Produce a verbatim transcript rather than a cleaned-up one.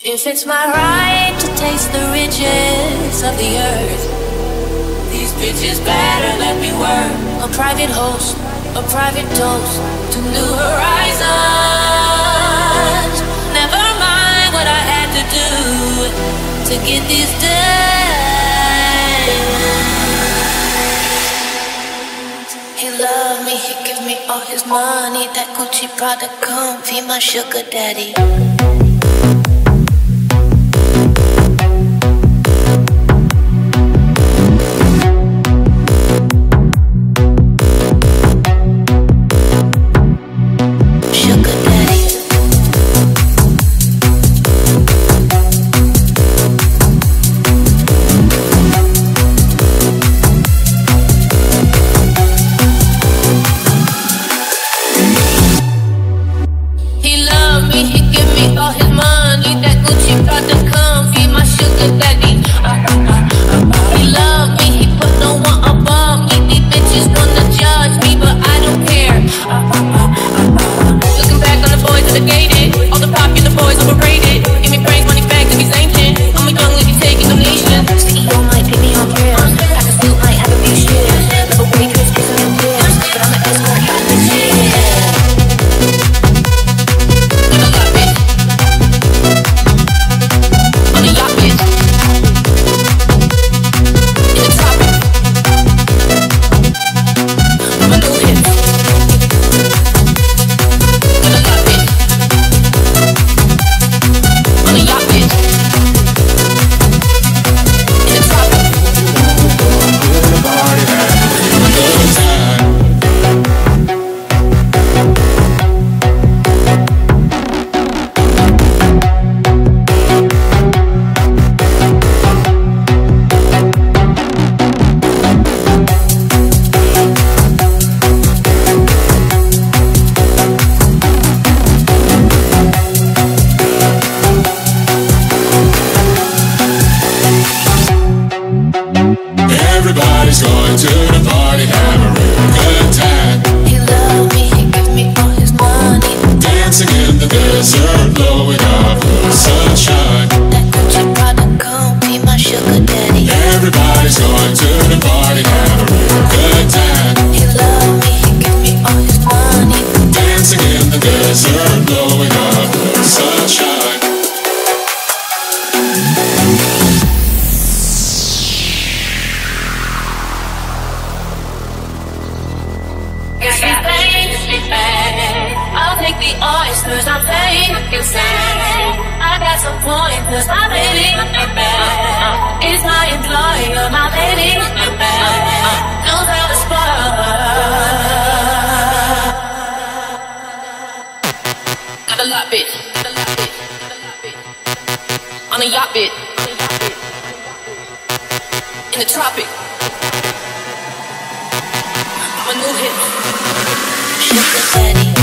If it's my right to taste the riches of the earth, these bitches better let me work. A private host, a private toast to new horizons. Never mind what I had to do to get this done. He loved me, he give me all his money. That Gucci product come feed my sugar daddy. Everybody's going to the party, have a real good time. He loved me, he gave me all his money. Dancing in the desert, blowing off the sunshine. That Gucci product come be my sugar daddy. Everybody's going to the party, have a real good time. He loved me, he gave me all his money. Dancing in the desert, blowing off the sunshine. I'll take the oysters, I'm fake insane. I got some pointers, my baby is my employer, my baby knows how to spot. Got a lot, bitch. Got a lot, bitch. Got a lot, bitch. On a yacht, bitch. In the tropic. I'm a new hit. Sugar daddy.